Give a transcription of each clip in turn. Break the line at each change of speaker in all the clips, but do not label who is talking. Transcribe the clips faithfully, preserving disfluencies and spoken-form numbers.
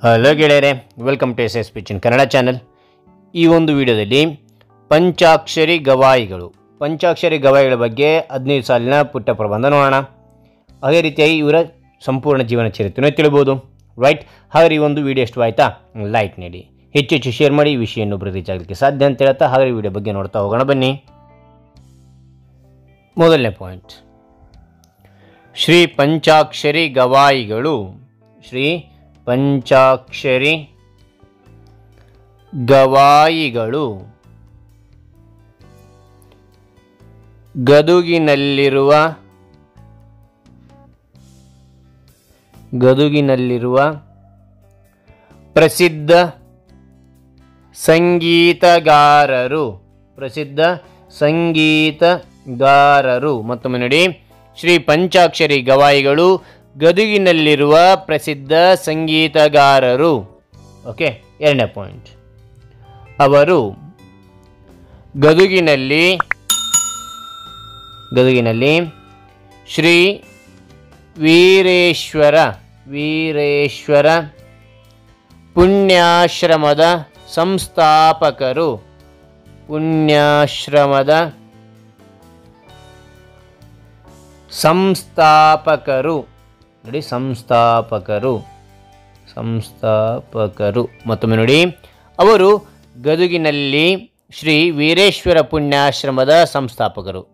Hello ಗೆಳೆಯರೆ, welcome to S S pitch in Kannada channel. ಈ ಒಂದು ವಿಡಿಯೋದಲ್ಲಿ ಪಂಚಾಕ್ಷರಿ ಗವಾಯಿಗಳು ಪಂಚಾಕ್ಷರಿ ಗವಾಯಿಗಳ ಬಗ್ಗೆ ಹದಿನೈದು ಸಾಲಿನ ಪುಟ್ಟ ಪ್ರಬಂಧ ನೋಡೋಣ. ಅದೇ ರೀತಿಯಾಗಿ ಇವರ ಸಂಪೂರ್ಣ ಜೀವನ ಚರಿತ್ರೆಯನ್ನು ತಿಳಿಬೋದು. ರೈಟ್, ಹಾಗಾದ್ರೆ ಈ ಒಂದು ವಿಡಿಯೋ ಎಷ್ಟು ಆಯಿತಾ ಲೈಕ್ ನೀಡಿ, ಹೆಚ್ಚು ಹೆಚ್ಚು ಶೇರ್ ಮಾಡಿ, ಈ ವಿಷಯ ಇನ್ನೊಬ್ಬರು ರೀಚ್ ಆಗಲಿಕ್ಕೆ ಸಾಧ್ಯ ಅಂತ ಹೇಳ್ತಾ ಹಾಗಾದ್ರೆ ವಿಡಿಯೋ ಬಗ್ಗೆ ನೋಡ್ತಾ ಹೋಗೋಣ ಬನ್ನಿ. ಮೊದಲನೇ ಪಾಯಿಂಟ್, ಶ್ರೀ ಪಂಚಾಕ್ಷರಿ ಗವಾಯಿಗಳು ಶ್ರೀ ಪಂಚಾಕ್ಷರಿ ಗವಾಯಿಗಳು ಗದುಗಿನಲ್ಲಿರುವ ಗದುಗಿನಲ್ಲಿರುವ ಪ್ರಸಿದ್ಧ ಸಂಗೀತಗಾರರು ಪ್ರಸಿದ್ಧ ಸಂಗೀತಗಾರರು ಮತ್ತೊಮ್ಮೆ ನೋಡಿ, ಶ್ರೀ ಪಂಚಾಕ್ಷರಿ ಗವಾಯಿಗಳು ಗದುಗಿನಲ್ಲಿರುವ ಪ್ರಸಿದ್ಧ ಸಂಗೀತಗಾರರು. ಓಕೆ, ಎರಡನೇ ಪಾಯಿಂಟ್, ಅವರು ಗದುಗಿನಲ್ಲಿ ಗದುಗಿನಲ್ಲಿ ಶ್ರೀ ವೀರೇಶ್ವರ ವೀರೇಶ್ವರ ಪುಣ್ಯಾಶ್ರಮದ ಸಂಸ್ಥಾಪಕರು ಪುಣ್ಯಾಶ್ರಮದ ಸಂಸ್ಥಾಪಕರು ನೋಡಿ ಸಂಸ್ಥಾಪಕರು ಸಂಸ್ಥಾಪಕರು ಮತ್ತೊಮ್ಮೆ ನೋಡಿ, ಅವರು ಗದುಗಿನಲ್ಲಿ ಶ್ರೀ ವೀರೇಶ್ವರ ಪುಣ್ಯಾಶ್ರಮದ ಸಂಸ್ಥಾಪಕರು.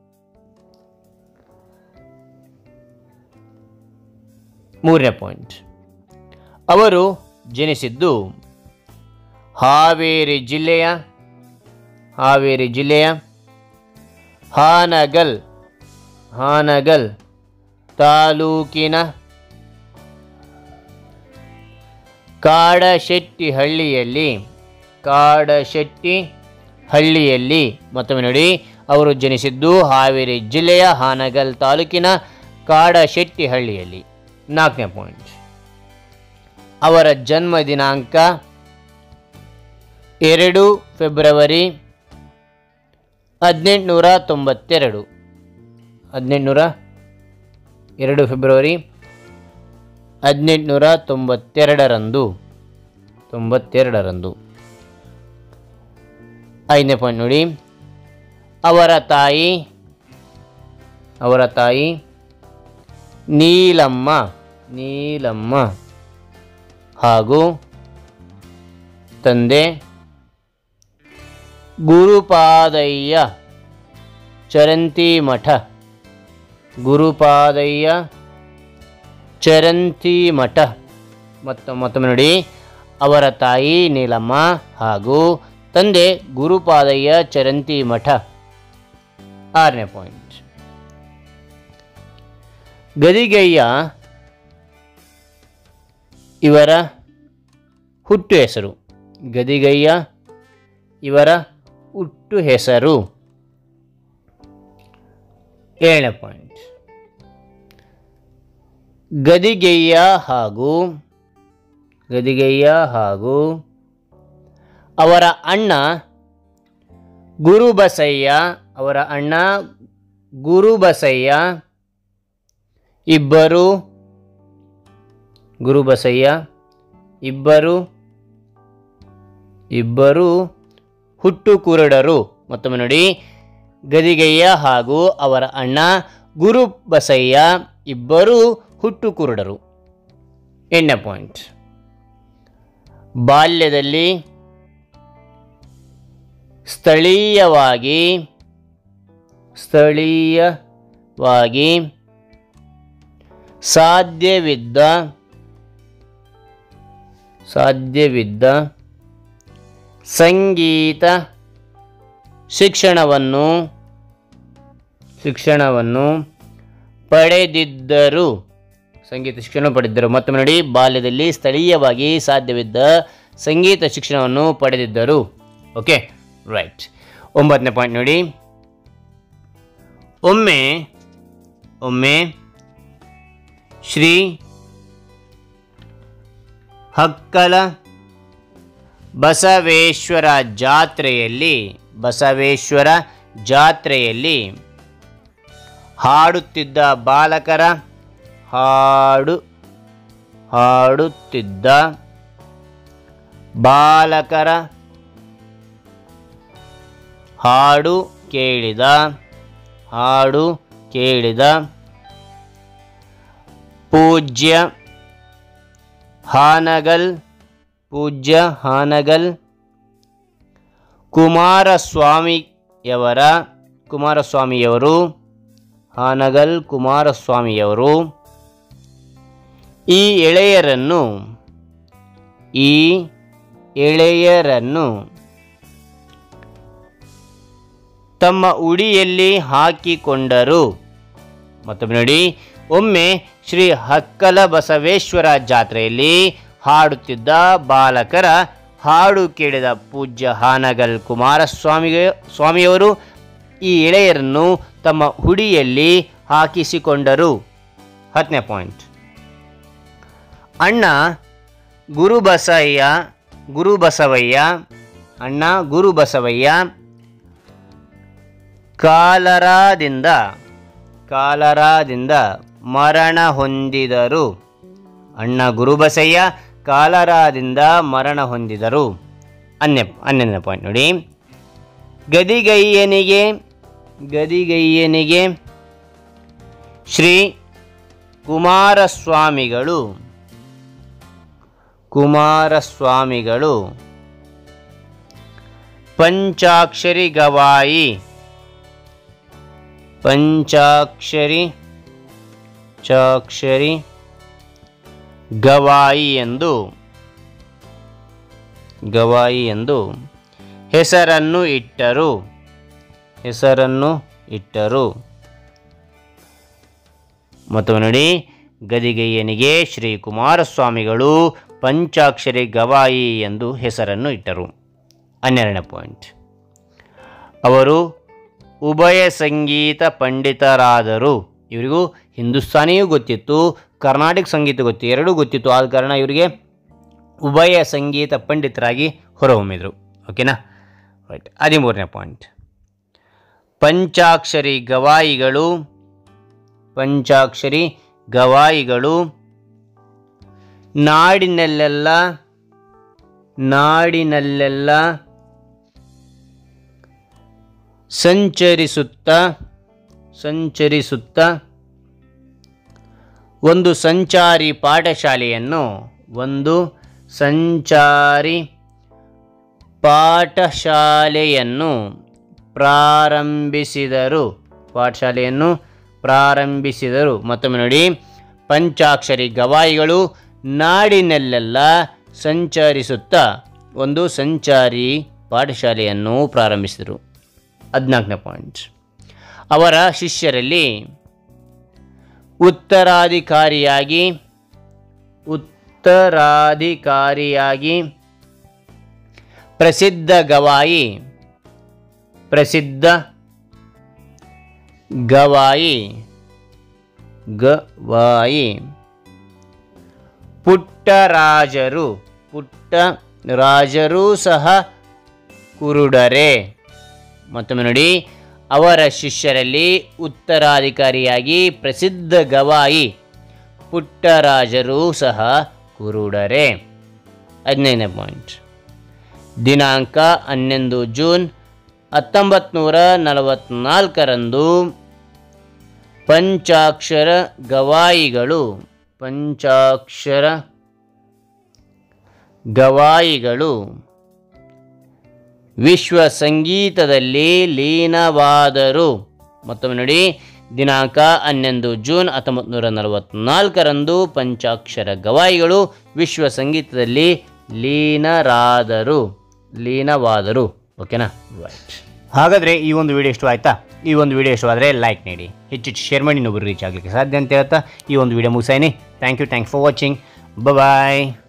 ಮೂರನೇ ಪಾಯಿಂಟ್, ಅವರು ಜನಿಸಿದ್ದು ಹಾವೇರಿ ಜಿಲ್ಲೆಯ ಹಾವೇರಿ ಜಿಲ್ಲೆಯ ಹಾನಗಲ್ ಹಾನಗಲ್ ತಾಲೂಕಿನ ಕಾಡಶೆಟ್ಟಿಹಳ್ಳಿಯಲ್ಲಿ ಕಾಡಶೆಟ್ಟಿಹಳ್ಳಿಯಲ್ಲಿ ಮತ್ತೊಮ್ಮೆ ನೋಡಿ, ಅವರು ಜನಿಸಿದ್ದು ಹಾವೇರಿ ಜಿಲ್ಲೆಯ ಹಾನಗಲ್ ತಾಲೂಕಿನ ಕಾಡಶೆಟ್ಟಿಹಳ್ಳಿಯಲ್ಲಿ. ನಾಲ್ಕನೇ ಪಾಯಿಂಟ್, ಅವರ ಜನ್ಮ ದಿನಾಂಕ ಎರಡು ಫೆಬ್ರವರಿ ಹದಿನೆಂಟುನೂರ ತೊಂಬತ್ತೆರಡು ಹದಿನೆಂಟುನೂರ ಎರಡು ಫೆಬ್ರವರಿ ಹದಿನೆಂಟುನೂರ ತೊಂಬತ್ತೆರಡರಂದು ತೊಂಬತ್ತೆರಡರಂದು ಐದನೇ ಪಾಯಿಂಟ್ ನೋಡಿ, ಅವರ ತಾಯಿ ಅವರ ತಾಯಿ ನೀಲಮ್ಮ ನೀಲಮ್ಮ ಹಾಗೂ ತಂದೆ ಗುರುಪಾದಯ್ಯ ಚರಂತಿ ಮಠ ಗುರುಪಾದಯ್ಯ ಚರಂತಿ ಮಠ ಮತ್ತು ಮತ್ತೊಮ್ಮೆ ನೋಡಿ, ಅವರ ತಾಯಿ ನೀಲಮ್ಮ ಹಾಗೂ ತಂದೆ ಗುರುಪಾದಯ್ಯ ಚರಂತಿ ಮಠ. ಆರನೇ ಪಾಯಿಂಟ್, ಗದಿಗಯ್ಯ ಇವರ ಹುಟ್ಟು ಹೆಸರು ಗದಿಗಯ್ಯ ಇವರ ಹುಟ್ಟು ಹೆಸರು. ಏಳನೇ ಪಾಯಿಂಟ್, ಗದಿಗೆಯ್ಯ ಹಾಗೂ ಗದಿಗೆಯ್ಯ ಹಾಗೂ ಅವರ ಅಣ್ಣ ಗುರುಬಸಯ್ಯ ಅವರ ಅಣ್ಣ ಗುರುಬಸಯ್ಯ ಇಬ್ಬರು ಗುರುಬಸಯ್ಯ ಇಬ್ಬರು ಇಬ್ಬರು ಹುಟ್ಟು ಕುರುಡರು. ಮತ್ತೊಮ್ಮೆ ನೋಡಿ, ಗದಿಗೆಯ್ಯ ಹಾಗೂ ಅವರ ಅಣ್ಣ ಗುರುಬಸಯ್ಯ ಇಬ್ಬರು ಹುಟ್ಟು ಕುರುಡರು. ಎಂಟನೇ ಪಾಯಿಂಟ್, ಬಾಲ್ಯದಲ್ಲಿ ಸ್ಥಳೀಯವಾಗಿ ಸ್ಥಳೀಯವಾಗಿ ಸಾಧ್ಯವಿದ್ದ ಸಾಧ್ಯವಿದ್ದ ಸಂಗೀತ ಶಿಕ್ಷಣವನ್ನು ಶಿಕ್ಷಣವನ್ನು ಪಡೆದಿದ್ದರು ಸಂಗೀತ ಶಿಕ್ಷಣ ಪಡೆದಿದ್ದರು ಮತ್ತೊಮ್ಮೆ ನೋಡಿ, ಬಾಲ್ಯದಲ್ಲಿ ಸ್ಥಳೀಯವಾಗಿ ಸಾಧ್ಯವಿದ್ದ ಸಂಗೀತ ಶಿಕ್ಷಣವನ್ನು ಪಡೆದಿದ್ದರು. Okay, right. ಒಂಬತ್ತನೇ ಪಾಯಿಂಟ್ ನೋಡಿ, ಒಮ್ಮೆ ಒಮ್ಮೆ ಶ್ರೀ ಹಕ್ಕಲ ಬಸವೇಶ್ವರ ಜಾತ್ರೆಯಲ್ಲಿ ಬಸವೇಶ್ವರ ಜಾತ್ರೆಯಲ್ಲಿ ಹಾಡುತ್ತಿದ್ದ ಬಾಲಕರ ಹಾಡು ಹಾಡುತ್ತಿದ್ದ ಬಾಲಕರ ಹಾಡು ಕೇಳಿದ ಹಾಡು ಕೇಳಿದ ಪೂಜ್ಯ ಹಾನಗಲ್ ಪೂಜ್ಯ ಹಾನಗಲ್ ಕುಮಾರಸ್ವಾಮಿಯವರ ಕುಮಾರಸ್ವಾಮಿಯವರು ಹಾನಗಲ್ ಕುಮಾರಸ್ವಾಮಿಯವರು ಈ ಎಳೆಯರನ್ನು ಈ ಎಳೆಯರನ್ನು ತಮ್ಮ ಉಡಿಯಲ್ಲಿ ಹಾಕಿಕೊಂಡರು. ಮತ್ತೊಮ್ಮೆ ನೋಡಿ, ಒಮ್ಮೆ ಶ್ರೀ ಹಕ್ಕಲ ಬಸವೇಶ್ವರ ಜಾತ್ರೆಯಲ್ಲಿ ಹಾಡುತ್ತಿದ್ದ ಬಾಲಕರ ಹಾಡು ಕೇಳಿದ ಪೂಜ್ಯ ಹಾನಗಲ್ ಕುಮಾರಸ್ವಾಮಿ ಸ್ವಾಮಿಯವರು ಈ ಎಳೆಯರನ್ನು ತಮ್ಮ ಹುಡಿಯಲ್ಲಿ ಹಾಕಿಸಿಕೊಂಡರು. ಹತ್ತನೇ ಪಾಯಿಂಟ್, ಅಣ್ಣ ಗುರುಬಸಯ್ಯ ಗುರುಬಸವಯ್ಯ ಅಣ್ಣ ಗುರುಬಸವಯ್ಯ ಕಾಲರಾದಿಂದ ಕಾಲರಾದಿಂದ ಮರಣ ಹೊಂದಿದರು. ಅಣ್ಣ ಗುರುಬಸಯ್ಯ ಕಾಲರಾದಿಂದ ಮರಣ ಹೊಂದಿದರು. ಹನ್ನೆ ಹನ್ನೊಂದನೇ ಪಾಯಿಂಟ್ ನೋಡಿ, ಗದಿಗಯ್ಯನಿಗೆ ಗದಿಗಯ್ಯನಿಗೆ ಶ್ರೀ ಕುಮಾರಸ್ವಾಮಿಗಳು ಕುಮಾರಸ್ವಾಮಿಗಳು ಪಂಚಾಕ್ಷರಿ ಗವಾಯಿ ಪಂಚಾಕ್ಷರಿ ಚಾಕ್ಷರಿ ಗವಾಯಿ ಎಂದು ಗವಾಯಿ ಎಂದು ಹೆಸರನ್ನು ಇಟ್ಟರು ಹೆಸರನ್ನು ಇಟ್ಟರು. ಮತ್ತೊಮ್ಮೆ ನೋಡಿ, ಗದಿಗೆಯ್ಯನಿಗೆ ಶ್ರೀ ಕುಮಾರಸ್ವಾಮಿಗಳು ಪಂಚಾಕ್ಷರಿ ಗವಾಯಿ ಎಂದು ಹೆಸರನ್ನು ಇಟ್ಟರು. ಹನ್ನೆರಡನೇ ಪಾಯಿಂಟ್, ಅವರು ಉಭಯ ಸಂಗೀತ ಪಂಡಿತರಾದರು. ಇವರಿಗೂ ಹಿಂದೂಸ್ತಾನಿಯೂ ಗೊತ್ತಿತ್ತು, ಕರ್ನಾಟಕ ಸಂಗೀತ ಗೊತ್ತಿತ್ತು, ಎರಡೂ ಗೊತ್ತಿತ್ತು. ಆದ ಕಾರಣ ಇವರಿಗೆ ಉಭಯ ಸಂಗೀತ ಪಂಡಿತರಾಗಿ ಹೊರಹೊಮ್ಮಿದರು. ಓಕೆನಾ, ರೈಟ್. ಹದಿಮೂರನೇ ಪಾಯಿಂಟ್, ಪಂಚಾಕ್ಷರಿ ಗವಾಯಿಗಳು ಪಂಚಾಕ್ಷರಿ ಗವಾಯಿಗಳು ನಾಡಿನಲ್ಲೆಲ್ಲ ನಾಡಿನಲ್ಲೆಲ್ಲ ಸಂಚರಿಸುತ್ತ ಸಂಚರಿಸುತ್ತ ಒಂದು ಸಂಚಾರಿ ಪಾಠಶಾಲೆಯನ್ನು ಒಂದು ಸಂಚಾರಿ ಪಾಠಶಾಲೆಯನ್ನು ಪ್ರಾರಂಭಿಸಿದರು ಪಾಠಶಾಲೆಯನ್ನು ಪ್ರಾರಂಭಿಸಿದರು. ಮತ್ತೊಮ್ಮೆ ನೋಡಿ, ಪಂಚಾಕ್ಷರಿ ಗವಾಯಿಗಳು ನಾಡಿನಲ್ಲೆಲ್ಲ ಸಂಚರಿಸುತ್ತಾ ಒಂದು ಸಂಚಾರಿ ಪಾಠಶಾಲೆಯನ್ನು ಪ್ರಾರಂಭಿಸಿದರು. ಹದಿನಾಲ್ಕನೇ ಪಾಯಿಂಟ್, ಅವರ ಶಿಷ್ಯರಲ್ಲಿ ಉತ್ತರಾಧಿಕಾರಿಯಾಗಿ ಉತ್ತರಾಧಿಕಾರಿಯಾಗಿ ಪ್ರಸಿದ್ಧ ಗವಾಯಿ ಪ್ರಸಿದ್ಧ ಗವಾಯಿ ಗವಾಯಿ ಪುಟ್ಟರಾಜರು ಪುಟ್ಟರಾಜರು ಸಹ ಕುರುಡರೆ. ಮತ್ತೊಮ್ಮೆ ನೋಡಿ, ಅವರ ಶಿಷ್ಯರಲ್ಲಿ ಉತ್ತರಾಧಿಕಾರಿಯಾಗಿ ಪ್ರಸಿದ್ಧ ಗವಾಯಿ ಪುಟ್ಟರಾಜರು ಸಹ ಕುರುಡರೆ. ಹದಿನೈದನೇ ಪಾಯಿಂಟ್, ದಿನಾಂಕ ಹನ್ನೊಂದು ಜೂನ್ ಹತ್ತೊಂಬತ್ತು ನೂರ ನಲವತ್ತ್ನಾಲ್ಕರಂದು ಪಂಚಾಕ್ಷರ ಗವಾಯಿಗಳು ಪಂಚಾಕ್ಷರ ಗವಾಯಿಗಳು ವಿಶ್ವ ಸಂಗೀತದಲ್ಲಿ ಲೀನವಾದರು. ಮತ್ತೊಮ್ಮೆ ನೋಡಿ, ದಿನಾಂಕ ಹನ್ನೊಂದು ಜೂನ್ ಹತ್ತೊಂಬತ್ತು ನೂರ ನಲವತ್ತ್ನಾಲ್ಕರಂದು ಪಂಚಾಕ್ಷರ ಗವಾಯಿಗಳು ವಿಶ್ವ ಸಂಗೀತದಲ್ಲಿ ಲೀನರಾದರು ಲೀನವಾದರು ಓಕೆನಾ. ರೈಟ್. ಹಾಗಾದರೆ ಈ ಒಂದು ವಿಡಿಯೋ ಇಷ್ಟ ಆಯಿತಾ? ಈ ಒಂದು ವಿಡಿಯೋ ಇಷ್ಟವಾದರೆ ಲೈಕ್ ನೀಡಿ, ಹೆಚ್ಚು ಶೇರ್ ಮಾಡಿ ಇನ್ನೊಬ್ಬರು ರೀಚ್ ಆಗಲಿಕ್ಕೆ ಸಾಧ್ಯ ಅಂತ ಹೇಳ್ತಾ ಈ ಒಂದು ವಿಡಿಯೋ ಮುಗಿಸಾಯಿನಿ. Thank you thank for watching. Bye.